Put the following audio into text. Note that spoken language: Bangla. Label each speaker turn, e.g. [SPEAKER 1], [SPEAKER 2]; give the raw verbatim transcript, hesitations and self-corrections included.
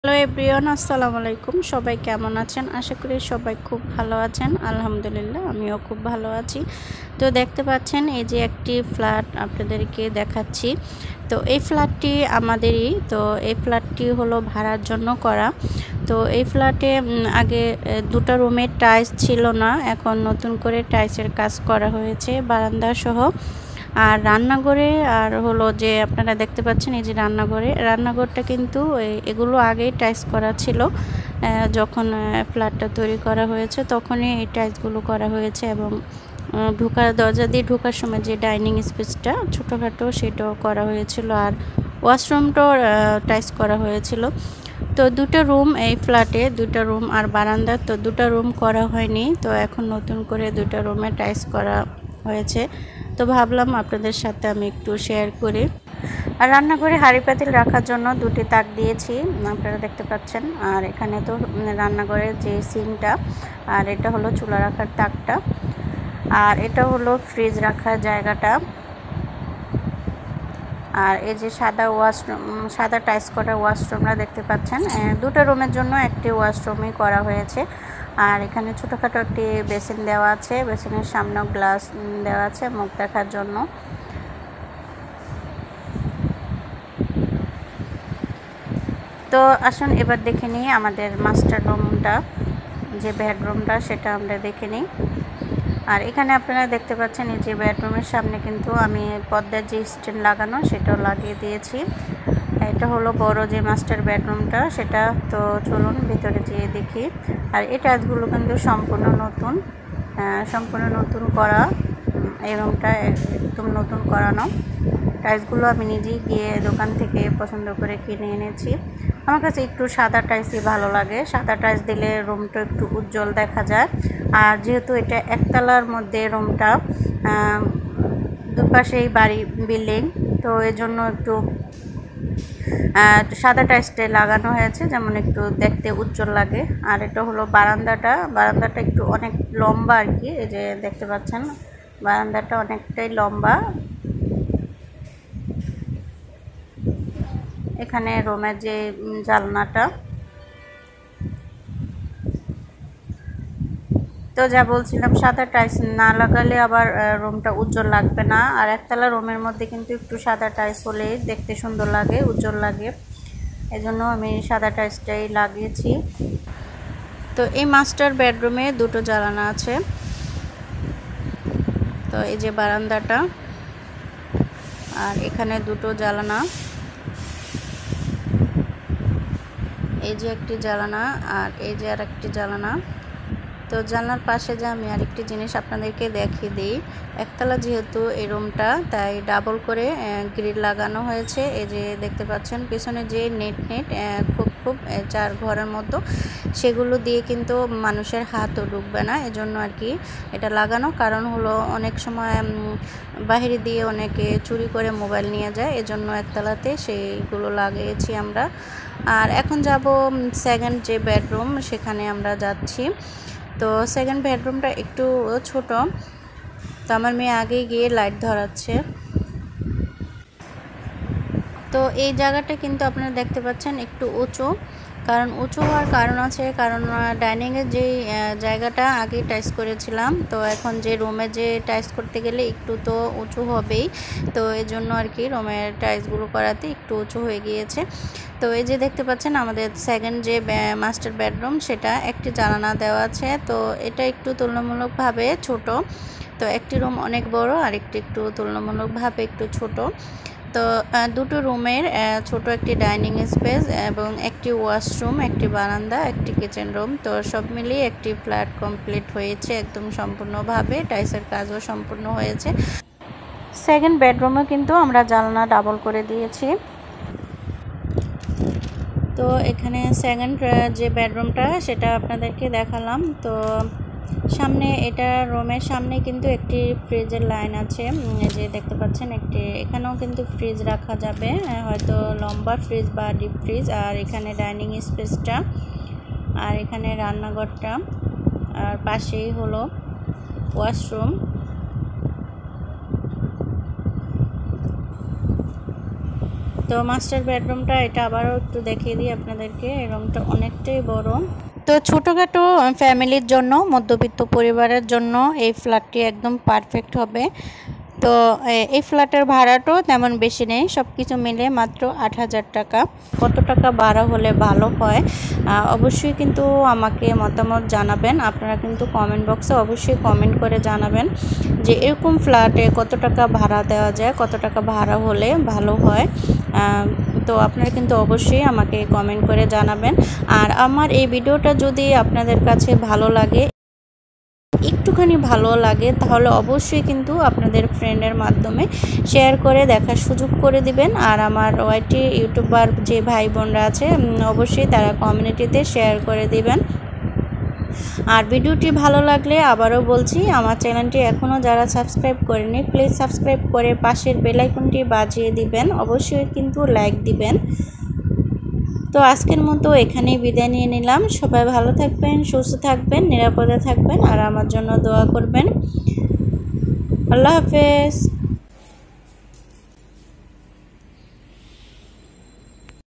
[SPEAKER 1] হ্যালো এভরিওয়ান, আসসালামু আলাইকুম। সবাই কেমন আছেন? আশা করি সবাই খুব ভালো আছেন। আলহামদুলিল্লাহ আমিও খুব ভালো আছি। তো দেখতে পাচ্ছেন এই যে একটি ফ্ল্যাট আপনাদেরকে দেখাচ্ছি। তো এই ফ্ল্যাটটি আমাদেরই। তো এই ফ্ল্যাটটি হলো ভাড়ার জন্য করা। তো এই ফ্ল্যাটে আগে দুটো রুমে টাইলস ছিল না, এখন নতুন করে টাইলসের কাজ করা হয়েছে বারান্দা সহ। আর রান্নাঘরে আর হলো যে আপনারা দেখতে পাচ্ছেন এই যে রান্নাঘরে রান্নাঘরটা কিন্তু এগুলো আগেই টাইলস করা ছিল। যখন ফ্ল্যাটটা তৈরি করা হয়েছে তখনই এই টাইলসগুলো করা হয়েছে, এবং ঢোকার দরজা দিয়ে ঢোকার সময় যে ডাইনিং স্পেসটা ছোটোখাটো সেটাও করা হয়েছিল, আর ওয়াশরুমটাও টাইলস করা হয়েছিল। তো দুটো রুম এই ফ্ল্যাটে, দুটো রুম আর বারান্দা। তো দুটো রুম করা হয়নি, তো এখন নতুন করে দুটো রুমে টাইলস করা হয়েছে। তো ভাবলাম আপনাদের সাথে আমি একটু শেয়ার করি। আর রান্নাঘরে হাঁড়ি পাতিল রাখার জন্য দুটি তাক দিয়েছি, আপনারা দেখতে পাচ্ছেন। আর এখানে তো রান্নাঘরের যে সিঙ্কটা, আর এটা হলো চুলা রাখার তাকটা, আর এটা হলো ফ্রিজ রাখার জায়গাটা। আর এই যে সাদা ওয়াশরুম, সাদা টাইলস করা ওয়াশরুমটা দেখতে পাচ্ছেন। দুটো রুমের জন্য একটি ওয়াশরুমই করা হয়েছে। আর এখানে ছোটোখাটো একটি বেসিন দেওয়া আছে, বেসিনের সামনেও গ্লাস দেওয়া আছে মুখ দেখার জন্য। তো আসুন এবার দেখে নিই আমাদের মাস্টার রুমটা, যে বেডরুমটা সেটা আমরা দেখে নিই। আর এখানে আপনারা দেখতে পাচ্ছেন এই যে বেডরুমের সামনে কিন্তু আমি পর্দার যে স্ট্যান্ড লাগানো সেটাও লাগিয়ে দিয়েছি। এটা হলো বড় যে মাস্টার বেডরুমটা সেটা। তো চলুন ভিতরে যেয়ে দেখি। আর এই টাইলসগুলো কিন্তু সম্পূর্ণ নতুন, সম্পূর্ণ নতুন করা। এই রুমটা একদম নতুন করানো। টাইলসগুলো আমি নিজেই গিয়ে দোকান থেকে পছন্দ করে কিনে এনেছি। আমার কাছে একটু সাদা টাইলসই ভালো লাগে, সাদা টাইলস দিলে রুমটা একটু উজ্জ্বল দেখা যায়। আর যেহেতু এটা একতলার মধ্যে রুমটা, দুপাশেই বাড়ি বিল্ডিং, তো এই জন্য একটু সাদা টাইলসটা লাগানো হয়েছে যেমন একটু দেখতে উজ্জ্বল লাগে। আর এটা হলো বারান্দাটা, বারান্দাটা একটু অনেক লম্বা আর কি। এই যে দেখতে পাচ্ছেন বারান্দাটা অনেকটাই লম্বা। এখানে রুমের যে জানলাটা, তো যা বলছিলাম সাদা টাইলস না লাগালে আবার রুমটা উজ্জ্বল লাগবে না। আর একতলা রুমের মধ্যে কিন্তু একটু সাদা টাইলস হলে দেখতে সুন্দর লাগে, উজ্জ্বল লাগে। এজন্য আমি সাদা টাইলসটাই লাগিয়েছি। তো এই মাস্টার বেডরুমে দুটো জানালা আছে। তো এই যে বারান্দাটা, আর এখানে দুটো জানালা, এই যে একটি জানালা আর এই যে আর একটি জানালা। তো জানলার পাশে যে আমি আরেকটি জিনিস আপনাদেরকে দেখিয়ে দিই। একতলা যেহেতু এই রুমটা, তাই ডাবল করে গ্রিল লাগানো হয়েছে। এই যে দেখতে পাচ্ছেন পিছনে যে নেট নেট খুব খুব চার ঘরের মতো, সেগুলো দিয়ে কিন্তু মানুষের হাতও ঢুকবে না, এজন্য আর কি এটা লাগানো। কারণ হলো অনেক সময় বাহিরে দিয়ে অনেকে চুরি করে মোবাইল নিয়ে যায়, এজন্য একতলাতে সেইগুলো লাগিয়েছি আমরা। আর এখন যাব সেকেন্ড যে বেডরুম, সেখানে আমরা যাচ্ছি। তো সেকেন্ড বেডরুমটা একটু ছোট, তো আমার মেয়ে আগেই গিয়ে লাইট ধরাচ্ছে। তো এই জায়গাটা কিন্তু আপনারা দেখতে পাচ্ছেন একটু উঁচু, কারণ উঁচু হওয়ার কারণ আছে, কারণ ডাইনিংয়ের যে জায়গাটা আগে টাইলস করেছিলাম, তো এখন যে রুমে যে টাইলস করতে গেলে একটু তো উঁচু হবেই। তো এই জন্য আর কি রুমের টাইলসগুলো করাতে একটু উঁচু হয়ে গিয়েছে। তো এই যে দেখতে পাচ্ছেন আমাদের সেকেন্ড যে মাস্টার বেডরুম, সেটা একটি জানালা দেওয়া আছে। তো এটা একটু তুলনামূলকভাবে ছোট। তো একটি রুম অনেক বড় আর একটি একটু তুলনামূলকভাবে একটু ছোট। তো দুটো রুমের ছোট একটি ডাইনিং স্পেস এবং একটি ওয়াশরুম, একটি বারান্দা, একটি কিচেন রুম। তো সব মিলিয়ে একটি ফ্ল্যাট কমপ্লিট হয়েছে একদম সম্পূর্ণভাবে। টাইলসের কাজও সম্পূর্ণ হয়েছে। সেকেন্ড বেডরুমে কিন্তু আমরা জানলা ডাবল করে দিয়েছি। তো এখানে সেকেন্ড যে বেডরুমটা সেটা আপনাদেরকে দেখালাম। তো সামনে এটা রুমের সামনে কিন্তু একটি ফ্রিজের লাইন আছে, যে দেখতে পাচ্ছেন একটি, এখানেও কিন্তু ফ্রিজ রাখা যাবে, হয়তো লম্বা ফ্রিজ বা ডিপ ফ্রিজ। আর এখানে ডাইনিং স্পেসটা, আর এখানে রান্নাঘরটা, আর পাশেই হলো ওয়াশরুম। তো মাস্টার বেডরুমটা এটা আবারও একটু দেখিয়ে দিই আপনাদেরকে। এই রুমটা অনেকটাই বড়। তো ছোটোখাটো ফ্যামিলির জন্য, মধ্যবিত্ত পরিবারের জন্য এই ফ্ল্যাটটি একদম পারফেক্ট হবে। তো এই ফ্ল্যাটের ভাড়াটাও তেমন বেশি নেই, সব কিছু মিলে মাত্র আট হাজার টাকা। কত টাকা ভাড়া হলে ভালো হয় অবশ্যই কিন্তু আমাকে মতামত জানাবেন। আপনারা কিন্তু কমেন্ট বক্সে অবশ্যই কমেন্ট করে জানাবেন যে এরকম ফ্ল্যাটে কত টাকা ভাড়া দেওয়া যায়, কত টাকা ভাড়া হলে ভালো হয়। তো আপনারা কিন্তু অবশ্যই আমাকে কমেন্ট করে জানাবেন। আর আমার এই ভিডিওটা যদি আপনাদের কাছে ভালো লাগে, একটুখানি ভালো লাগে, তাহলে অবশ্যই কিন্তু আপনাদের ফ্রেন্ডের মাধ্যমে শেয়ার করে দেখার সুযোগ করে দিবেন। আর আমার ওয়াইটি ইউটিউবার যে ভাই বোনরা আছে অবশ্যই তারা কমিউনিটিতে শেয়ার করে দিবেন। আর ভিডিওটি ভালো লাগলে আবারও বলছি, আমার চ্যানেলটি এখনও যারা সাবস্ক্রাইব করেনি প্লিজ সাবস্ক্রাইব করে পাশের বেল আইকনটি বাজিয়ে দিবেন, অবশ্যই কিন্তু লাইক দিবেন। তো আজকের মতো এখানেই বিদায় নিয়ে নিলাম। সবাই ভালো থাকবেন, সুস্থ থাকবেন, নিরাপদে থাকবেন আর আমার জন্য দোয়া করবেন। আল্লাহ হাফেজ।